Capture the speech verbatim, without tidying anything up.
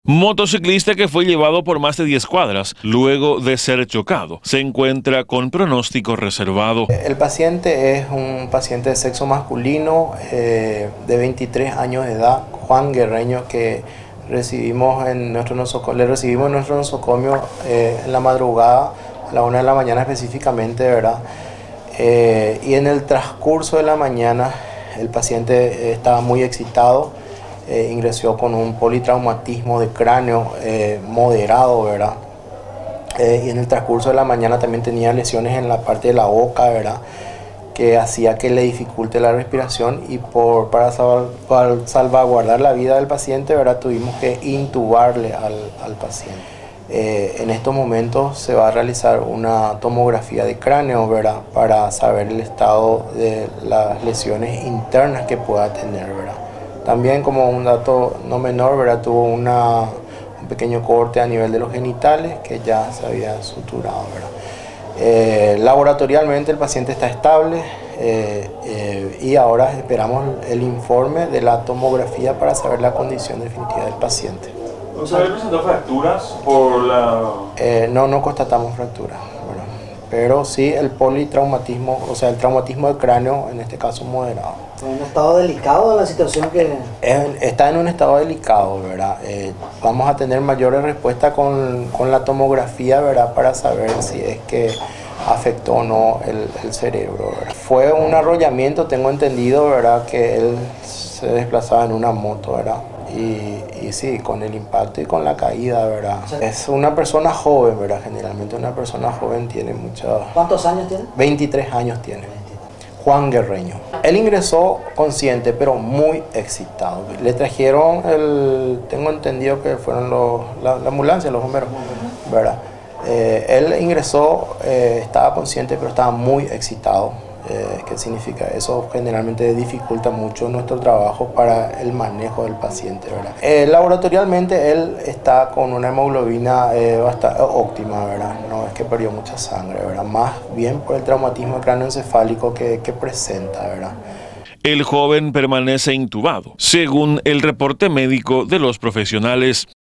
Motociclista que fue llevado por más de diez cuadras luego de ser chocado se encuentra con pronóstico reservado. El paciente es un paciente de sexo masculino eh, de veintitrés años de edad, Juan Guerreño, que recibimos en nuestro nosocomio, le recibimos en nuestro nosocomio eh, en la madrugada, a la una de la mañana específicamente, ¿verdad? Eh, y en el transcurso de la mañana el paciente estaba muy excitado. Eh, ingresó con un politraumatismo de cráneo eh, moderado, ¿verdad? Eh, y en el transcurso de la mañana también tenía lesiones en la parte de la boca, ¿verdad? Que hacía que le dificulte la respiración, y por, para, salv para salvaguardar la vida del paciente, ¿verdad? Tuvimos que intubarle al, al paciente. Eh, en estos momentos se va a realizar una tomografía de cráneo, ¿verdad? Para saber el estado de las lesiones internas que pueda tener, ¿verdad? También, como un dato no menor, ¿verdad? Tuvo una, un pequeño corte a nivel de los genitales que ya se había suturado, ¿verdad? Eh, laboratorialmente el paciente está estable eh, eh, y ahora esperamos el informe de la tomografía para saber la condición definitiva del paciente. ¿Usted presentó fracturas por la...? Eh, no, no constatamos fracturas, ¿verdad? Pero sí el politraumatismo, o sea, el traumatismo del cráneo, en este caso moderado. ¿En un estado delicado de la situación que...? Está en un estado delicado, ¿verdad? Eh, vamos a tener mayores respuestas con, con la tomografía, ¿verdad? Para saber si es que afectó o no el, el cerebro, ¿verdad? Fue un arrollamiento, tengo entendido, ¿verdad? Que él se desplazaba en una moto, ¿verdad? Y, y sí, con el impacto y con la caída, ¿verdad? Sí. Es una persona joven, ¿verdad? Generalmente una persona joven tiene mucha... ¿Cuántos años tiene? veintitrés años tiene. Juan Guerreño. Él ingresó consciente, pero muy excitado. Le trajeron, el, tengo entendido que fueron los, la, la ambulancia, los bomberos, ¿verdad? Eh, él ingresó, eh, estaba consciente, pero estaba muy excitado. Eh, ¿Qué significa? Eso generalmente dificulta mucho nuestro trabajo para el manejo del paciente, ¿verdad? Eh, laboratorialmente él está con una hemoglobina eh, bastante óptima, ¿verdad? No es que perdió mucha sangre, ¿verdad? Más bien por el traumatismo cráneoencefálico que, que presenta, ¿verdad? El joven permanece intubado, según el reporte médico de los profesionales.